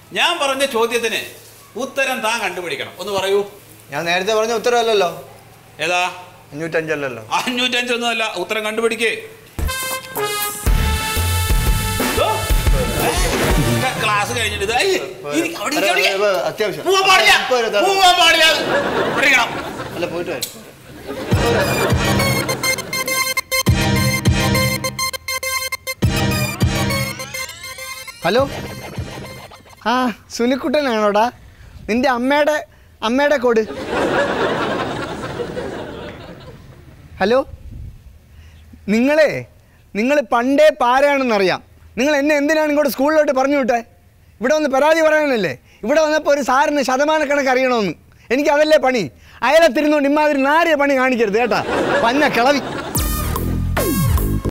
ഞാൻ പറഞ്ഞ ചോദ്യത്തിന് ഉത്തരം താൻ കണ്ടുപിടിക്കണം. ഒന്ന് പറയൂ. ഞാൻ നേരത്തെ പറഞ്ഞ ഉത്തരവല്ലല്ലോ. ഏതാ? 505 അല്ലല്ലോ. 505 ഒന്നുമല്ല. ഉത്തരം കണ്ടുപിടിക്കേ. ക്ലാസ് കഴിഞ്ഞിട്ട് അത്യാവശ്യം അല്ല പോയിട്ട് ഹലോ. ആ സുനിക്കുട്ടനാണോടാ? നിന്റെ അമ്മയുടെ കോഡ്. ഹലോ. നിങ്ങൾ പണ്ടേ പാരയാണെന്നറിയാം. നിങ്ങൾ എന്നെ എന്തിനാണ് ഇങ്ങോട്ട് സ്കൂളിലോട്ട് പറഞ്ഞു വിട്ടേ? ഇവിടെ വന്ന് പരാതി പറയാനല്ലേ? ഇവിടെ വന്നപ്പോൾ ഒരു സാറിന് ശതമാനക്കണക്ക് അറിയണമെന്ന്. എനിക്ക് അതല്ലേ പണി. അയലത്തിരുന്നുകൊണ്ട് ഇമാതിരി നാരിയ പണി കാണിക്കരുത് കേട്ടാ. പന്ന കിളവി.